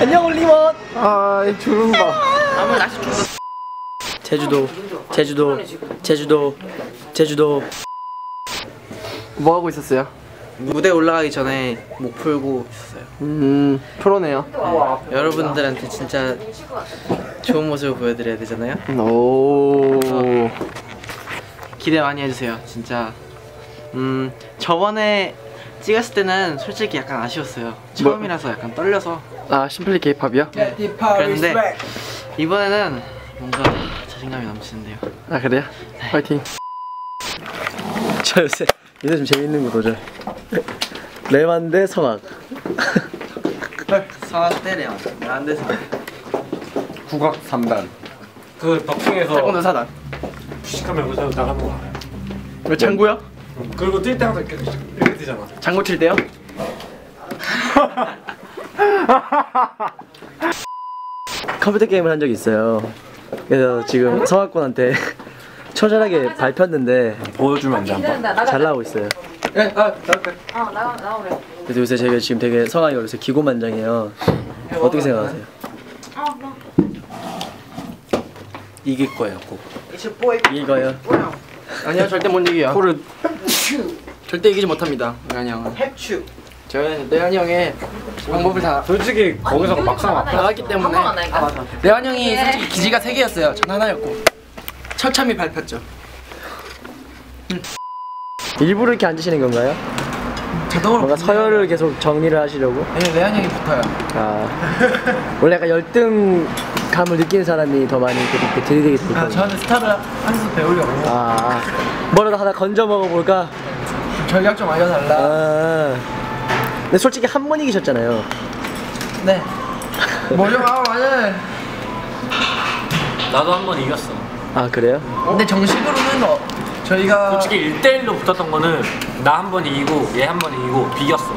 안녕 올리원. 아, 이 주름 봐. 아무 날씨 좋다. 제주도. 뭐 하고 있었어요? 무대 올라가기 전에 목 풀고 있었어요. 프로네요. 네. 여러분들한테 진짜 좋은 모습을 보여드려야 되잖아요. 오. 기대 많이 해주세요. 진짜. 저번에 찍었을 때는 솔직히 약간 아쉬웠어요. 처음이라서 약간 떨려서. 아, 심플리 K-팝이요? 그런데 이번에는 뭔가 자신감이 넘치는데요. 아, 그래요? 네. 파이팅. 저 요새 좀 재밌는 거 도전. 레만 대 성악. 성악 대 레만. 레만 대 성악. 국악 3단. 그 덕ting에서 태권도 4단. 푸식하면 여기서 나가는 거 알아요? 왜 장구야? 그리고 뛸 때 항상 이렇게 뛰잖아. 장구 칠 때요? 컴퓨터 게임을 한 적이 있어요. 그래서 지금 성악군한테 처절하게 밟혔는데 보여주면 안 돼, 한번. 잘 나오고 있어요. 나오래. 그래서 요새 제가 지금 되게 성악이 요새 기고만장해요. 어떻게 생각하세요? 이길 거예요, 꼭. 이거요? 아니요, 절대 못 이겨요. 코를 절대 이기지 못합니다. 레한 형은. 저는 레한 형의 방법을 다 솔직히 거기서 막상 막 나왔기 때문에. 레한 형이 솔직히 기지가 3개였어요. 전 하나였고. 처참히 밟혔죠. 일부러 이렇게 앉으시는 건가요? 자동으로 뭔가 서열을 계속 정리를 하시려고? 아니, 레한 형이 붙어요. 아, 원래 약간 열등감을 느끼는 사람이 더 많이 이렇게 들이대게 되거든요. 아, 저는 스타를 한수 배우려고. 아, 뭐라도 하나 건져 먹어볼까? 전략 좀 알려달라. 아, 근데 솔직히 한 번 이기셨잖아요. 네. 뭐죠? 아, 맞아요. 나도 한 번 이겼어. 아, 그래요? 근데 정식으로는 저희가 솔직히 1대1로 붙었던 거는 나 한 번 이기고 얘 한 번 이기고 비겼어.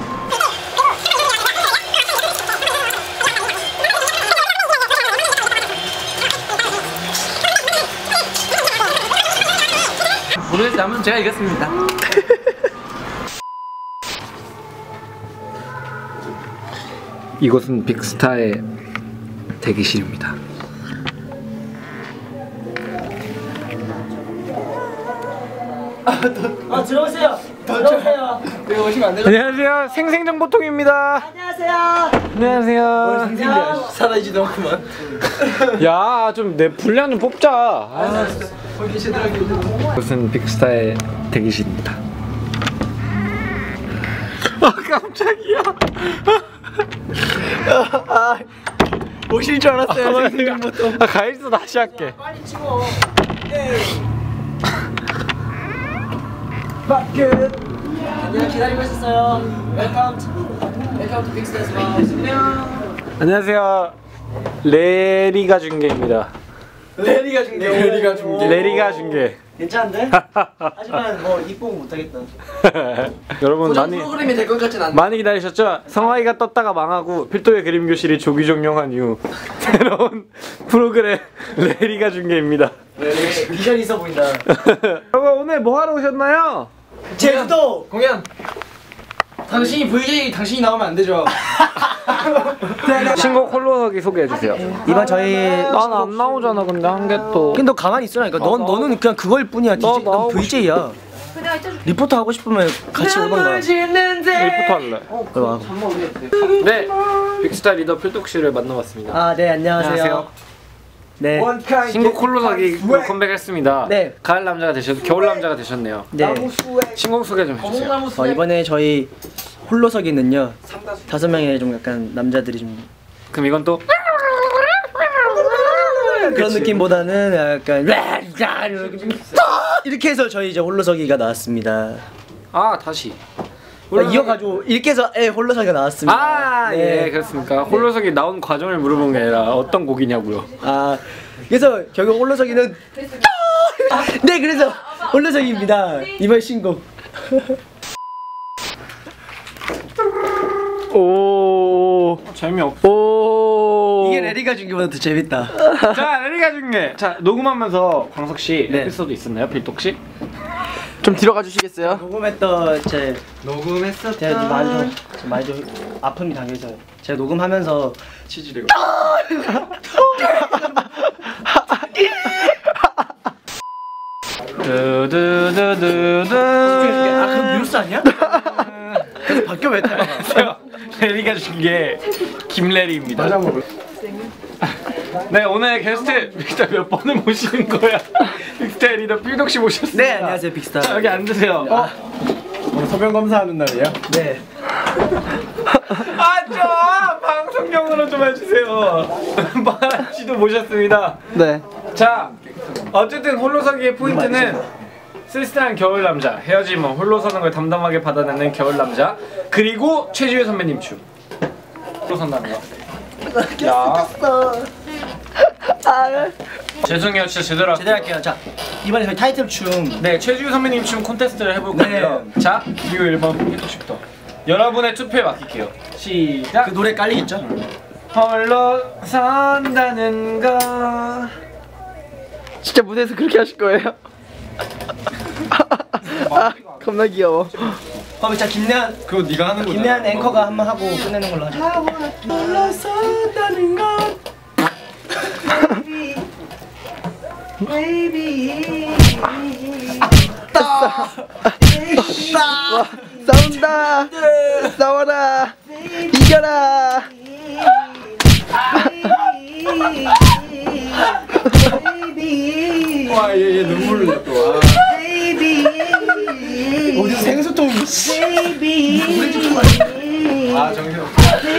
모르겠어요. 아무튼 제가 이겼습니다. 이곳은 빅스타의 대기실입니다. 들어오세요. 들어오세요. 여기 오시면 안 돼요? 안녕하세요. 생생정보통입니다. 안녕하세요. 사라지지도 않구만. 야, 좀 내 분량 좀 뽑자. 아, 이곳은 빅스타의 대기실입니다. 아, 깜짝이야. 오실 줄 알았어요. 생생정보통. 아, 가있어. 다시 할게. 빨리 치워. 끝. 안녕, 기다리고 있었어요. 웰컴 투 빅스타에서 안녕. 안녕하세요. 레리가 중계입니다. 레리가 중계. 레리가 중계. 괜찮은데? 하지만 뭐 입봉 못하겠다. 여러분 고정 많이 프로그램이 될 것 같진 않네. 많이 기다리셨죠? 성화이가 떴다가 망하고 필도의 그림 교실이 조기 종영한 이후 새로운 프로그램 레리가 중계입니다. 비전이 있어 보인다. 여러분 오늘 뭐 하러 오셨나요? 제주도 공연. 당신이 VJ 당신이 나오면 안 되죠. 신곡 홀로서기 소개해 주세요. 이번 저희 난 안 나오잖아 근데 한 개 또. 근데 너 가만히 있으라니까. 너는 그냥 그거일 뿐이야. DJ, 넌 나오고 VJ야. 리포터 하고 싶으면 같이 오던가. 일부터 할래. 와. 네, 빅스타 리더 필독씨를 만나봤습니다. 아, 네, 안녕하세요. 네. 신곡 홀로서기 컴백했습니다. 네. 가을 남자가 겨울 남자가 되셨네요. 네. 신곡 소개 좀 해주세요. 이번에 저희 홀로서기는요 5명의 좀 약간 남자들이 좀 그럼 이건 또 그런 느낌보다는 약간 이렇게 해서 저희 이제 홀로서기가 나왔습니다. 아 다시 이어가지고 이렇게 해서 홀로서기가 나왔습니다. 아, 네. 예, 그렇습니까? 홀로서기 나온 과정을 물어본 게 아니라 어떤 곡이냐고요. 아, 그래서 결국 홀로서기는 네, 그래서 홀로서기입니다. 이번 신곡. 오, 재미없어. 오, 이게 레리가 중계보다 더 재밌다. 자, 레리가 중계. 자, 녹음하면서 광석 씨 네. 에피소드 있었나요, 필독 씨? 좀 뒤로 가주시겠어요? 녹음했던 제가 녹음했었다. 많이 좀 아픔이 당해서 제가 녹음하면서 치즈를. 두두두두두. 아 그럼 뉴스 아니야? 그래서 바뀌어 왜 타가? 레리가 준 게 김레리입니다. 맞아 먹을. 네 오늘 게스트 빅스타 몇 번을 모시는 거야? 빅스타 리더 필독 씨 모셨습니다. 네 안녕하세요 빅스타. 자, 여기 앉으세요. 오늘 소변 검사하는 날이에요? 네. 아저 방송용으로 좀 해주세요. 마란 씨도 모셨습니다. 네. 자 어쨌든 홀로서기의 포인트는 쓸쓸한 겨울 남자, 헤어지면 홀로 서는 걸 담담하게 받아내는 겨울 남자, 그리고 최지우 선배님 춤. 홀로 선다는 거. 야. 죄송해요, 진짜 제대로 할게요. 제대로 할게요. 자 이번에 저희 타이틀 춤. 네, 최지우 선배님 춤 콘테스트를 해볼 건데요. 자, 이거 1번 필독 씨부터. 여러분의 투표에 맡길게요. 시작. 그 노래 깔리겠죠? 홀로 선다는 거. 진짜 무대에서 그렇게 하실 거예요? 아, 겁나 귀여워. 그럼 일단 김래한 그거 네가 하는 거잖아. 김래한 앵커가 한번 하고 끝내는 걸로 하죠. 올라섰다는 것. 와, 싸운다. 싸워라. 이겨라. 와, 얘 눈물 흘려 또. 어디서 생소통. 아, 정신없어.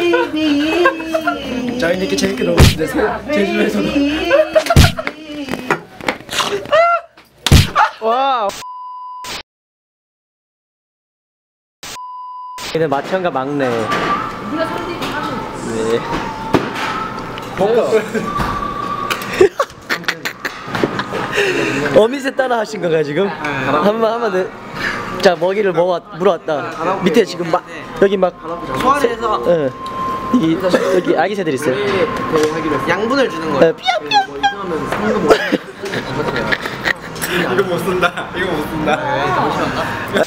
저희는 이렇게 재밌게 놀고 있는데 제주에서도. 와. 얘는 마천과 막내. 네. 어미새 따라 하신 건가요 지금? 한번 네. 자 먹이를 물어왔다. 밑에 지금 막 여기 막 소환해서 응. 여기 아기 새들 있어요. 양분을 주는 거예요. 삐약삐약. 뭐 이상하면 상금 못 받으세요. 이거 못 쓴다. 이거 못 쓴다. 잠시만요.